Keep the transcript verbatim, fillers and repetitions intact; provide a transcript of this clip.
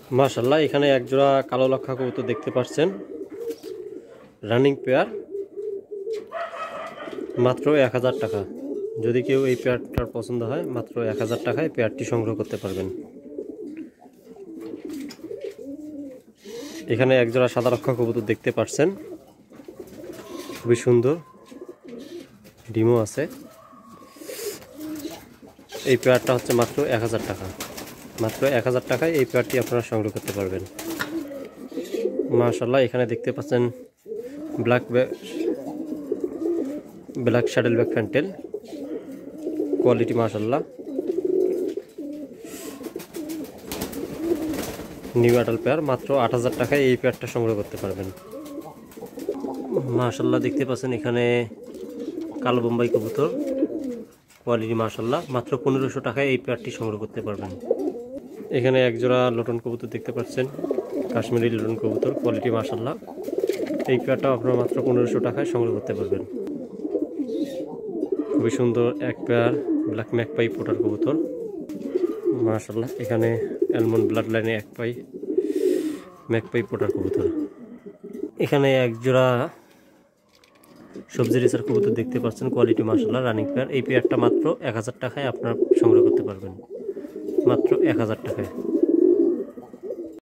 মাশাআল্লাহ, এখানে এক জোড়া কালো লক্ষা কবুতর দেখতে পাচ্ছেন, রানিং পেয়ার, মাত্র এক হাজার টাকা। যদি কেউ এই পেয়ারটার পছন্দ হয়, মাত্র এক হাজার টাকায় পেয়ারটি সংগ্রহ করতে পারবেন। এখানে এক জোড়া সাদা লক্ষা কবুতর দেখতে পাচ্ছেন, খুবই সুন্দর, ডিমও আছে। এই পেয়ারটা হচ্ছে মাত্র এক হাজার টাকা। মাত্র এক হাজার টাকায় এই পেয়ারটি আপনারা সংগ্রহ করতে পারবেন। মাশাআল্লাহ, এখানে দেখতে পাচ্ছেন black black saddle back fantail, quality মাশাআল্লাহ, নিউ অ্যাডাল্ট পেয়ার। মাত্র আট হাজার টাকায় এই পেয়ারটা সংগ্রহ করতে পারবেন। মাশাআল্লাহ, দেখতে পাচ্ছেন এখানে কালো বোম্বাই কবুতর, কোয়ালিটি মাশাআল্লাহ, মাত্র পনেরোশো টাকায় এই পেয়ারটি সংগ্রহ করতে পারবেন। এখানে এক জোড়া লটন কবুতর দেখতে পাচ্ছেন, কাশ্মীরি লটন কবুতর, কোয়ালিটি মাশাআল্লাহ। এই পেয়ারটাও আপনারা মাত্র পনেরোশো টাকায় সংগ্রহ করতে পারবেন। খুবই সুন্দর এক পেয়ার ব্ল্যাক ম্যাকপাই পোটার কবুতর, মাশাআল্লাহ। এখানে অ্যালমন্ড ব্লাড লাইনে এক পাই ম্যাকপাই পোটার কবুতর। এখানে এক জোড়া সবজি রেসার কবুতর দেখতে পাচ্ছেন, কোয়ালিটি মাশাআল্লাহ, রানিং পেয়ার। এই পেয়ারটা মাত্র এক হাজার টাকায় আপনারা সংগ্রহ করতে পারবেন, মাত্র এক হাজার টাকায়।